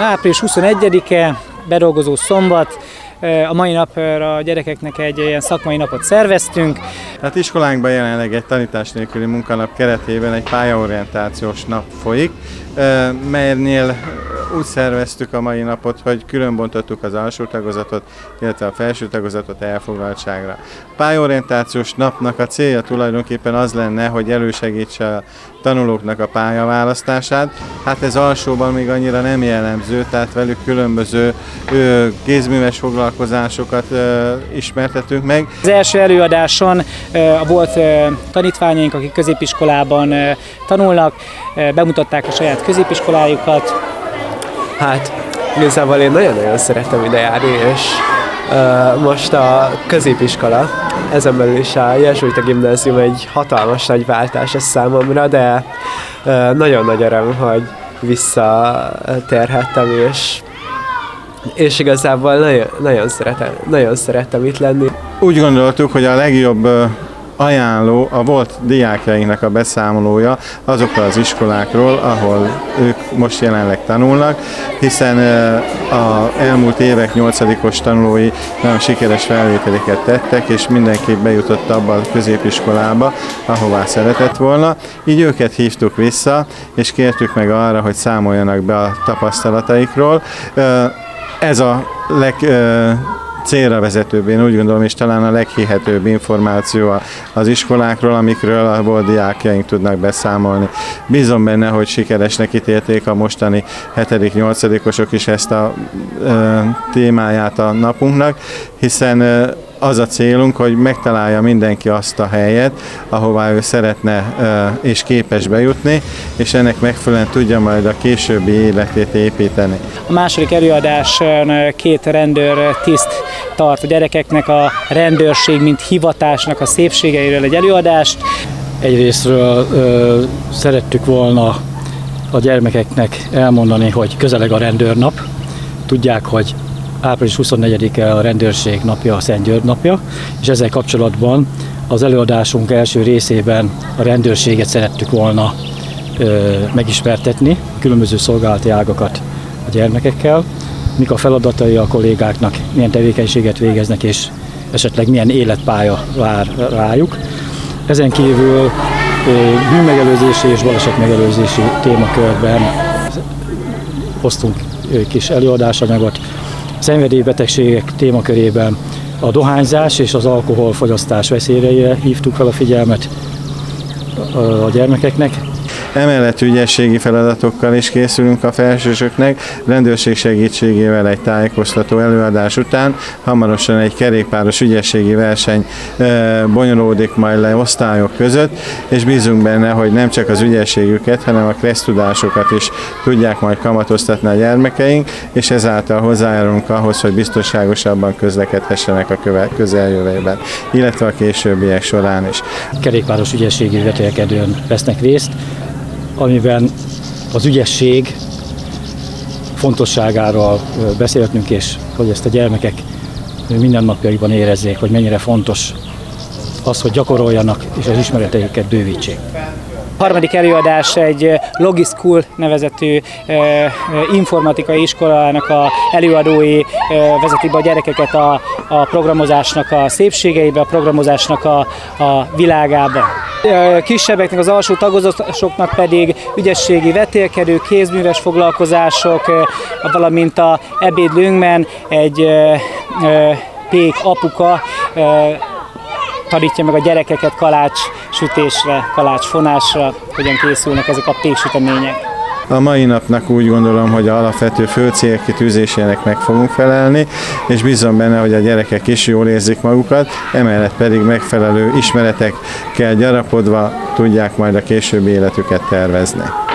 Április 21-e, bedolgozó szombat. A mai napra a gyerekeknek egy ilyen szakmai napot szerveztünk. Hát iskolánkban jelenleg egy tanítás nélküli munkanap keretében egy pályaorientációs nap folyik, melynél úgy szerveztük a mai napot, hogy különbontottuk az alsó tagozatot, illetve a felső tagozatot elfoglaltságra. A pályaorientációs napnak a célja tulajdonképpen az lenne, hogy elősegítse a tanulóknak a pályaválasztását. Hát ez alsóban még annyira nem jellemző, tehát velük különböző kézműves foglalkozásokat ismertetünk meg. Az első előadáson volt tanítványaink, akik középiskolában tanulnak, bemutatták a saját középiskolájukat. Hát igazából én nagyon-nagyon szeretem ide járni, és most a középiskola, ezen belül is a Jezsuita Gimnázium egy hatalmas nagy váltás ez számomra, de nagyon nagy öröm, hogy visszatérhettem, és igazából nagyon szeretem itt lenni. Úgy gondoltuk, hogy a legjobb ajánló a volt diákjainknak a beszámolója azokról az iskolákról, ahol ők most jelenleg tanulnak, hiszen az elmúlt évek 8-os tanulói nagyon sikeres felvételiket tettek, és mindenki bejutott abba a középiskolába, ahová szeretett volna. Így őket hívtuk vissza, és kértük meg arra, hogy számoljanak be a tapasztalataikról. Ez a célra vezetőbb, én úgy gondolom, és talán a leghihetőbb információ az iskolákról, amikről a volt diákjaink tudnak beszámolni. Bízom benne, hogy sikeresnek ítélték a mostani 7.-8-osok is ezt a témáját a napunknak, hiszen az a célunk, hogy megtalálja mindenki azt a helyet, ahová ő szeretne és képes bejutni, és ennek megfelelően tudja majd a későbbi életét építeni. A második előadáson 2 rendőrtiszt tart a gyerekeknek a rendőrség, mint hivatásnak a szépségeiről egy előadást. Egyrésztről szerettük volna a gyermekeknek elmondani, hogy közeleg a rendőrnap. Tudják, hogy április 24-e a rendőrség napja, a Szent György napja, és ezzel kapcsolatban az előadásunk első részében a rendőrséget szerettük volna megismertetni, különböző szolgálati ágakat a gyermekekkel, mik a feladatai a kollégáknak, milyen tevékenységet végeznek, és esetleg milyen életpálya vár rájuk. Ezen kívül bűnmegelőzési és balesetmegelőzési témakörben hoztunk kis előadásanyagot. Szenvedélybetegségek témakörében a dohányzás és az alkoholfogyasztás veszélyére hívtuk fel a figyelmet a gyermekeknek. Emellett ügyességi feladatokkal is készülünk a felsősöknek, rendőrség segítségével egy tájékoztató előadás után. Hamarosan egy kerékpáros ügyességi verseny bonyolódik majd le osztályok között, és bízunk benne, hogy nem csak az ügyességüket, hanem a kressztudásokat is tudják majd kamatoztatni a gyermekeink, és ezáltal hozzájárulunk ahhoz, hogy biztonságosabban közlekedhessenek a közeljövőben, illetve a későbbiek során is. Kerékpáros ügyességi vetélkedőn vesznek részt, amiben az ügyesség fontosságáról beszéltünk, és hogy ezt a gyermekek mindennapjaikban érezzék, hogy mennyire fontos az, hogy gyakoroljanak és az ismereteiket bővítsék. A harmadik előadás egy Logischool nevezetű informatikai iskolának a előadói vezetik be a gyerekeket a programozásnak a szépségeibe, a programozásnak a világába. Kisebbeknek, az alsó tagozatosoknak pedig ügyességi vetélkedő, kézműves foglalkozások, valamint a ebédlőnkben egy pék apuka tanítja meg a gyerekeket kalácssütésre, kalácsfonásra, hogyan készülnek ezek a péksütemények. A mai napnak úgy gondolom, hogy az alapvető fő célkitűzésének meg fogunk felelni, és bízom benne, hogy a gyerekek is jól érzik magukat, emellett pedig megfelelő ismeretekkel gyarapodva tudják majd a későbbi életüket tervezni.